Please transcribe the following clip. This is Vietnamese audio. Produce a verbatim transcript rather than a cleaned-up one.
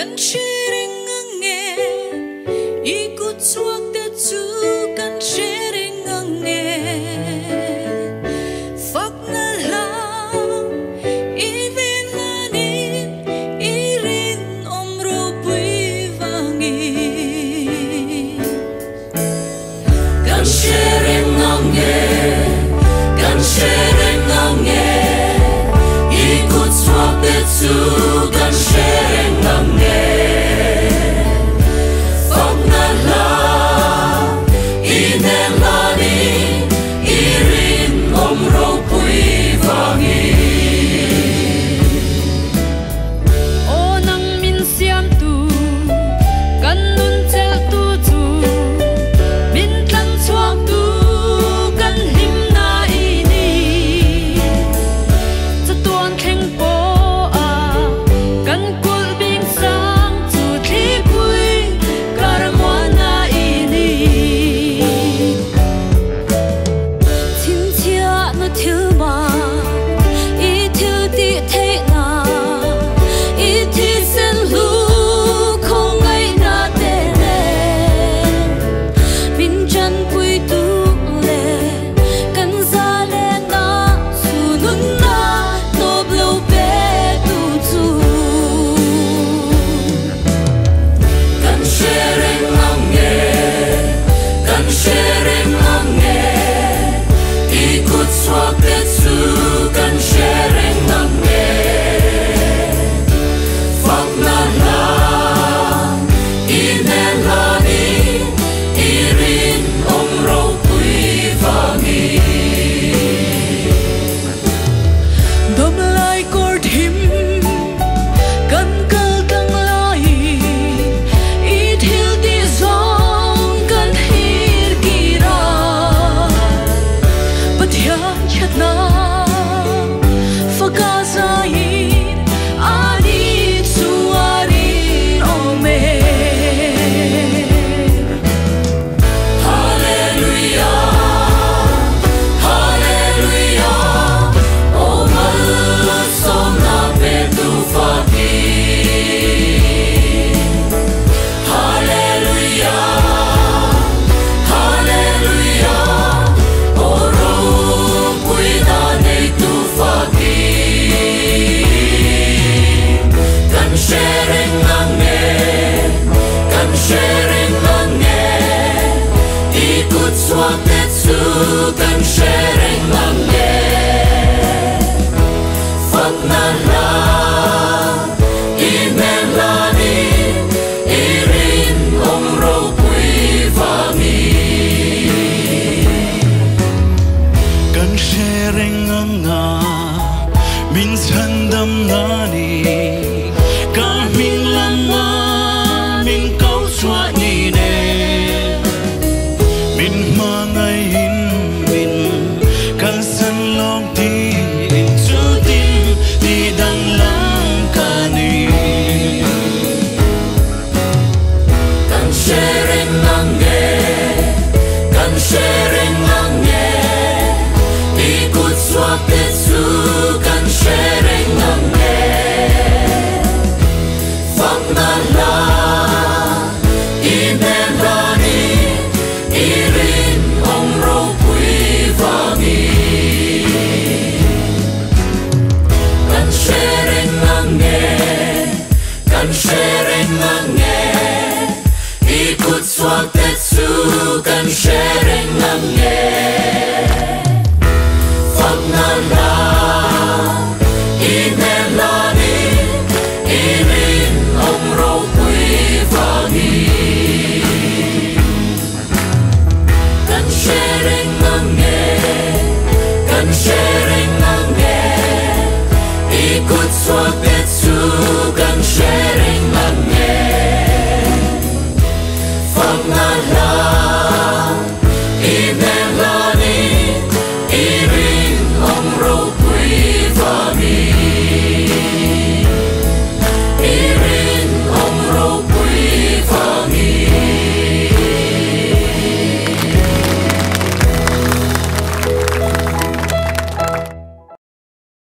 Kan sharing nge ikut waktu tu kan sharing nge fak nalang even lanin irin omro pui vangi kan sharing nge kan sharing nge ikut waktu tu kan sharing nge kan sharing nge fak nalang inen lani irin omro pui vangi kan sharing nga min sandam nani kan min lama min kau chua ni ne min mangai sharing nge ikut waktu tu kan sharing nge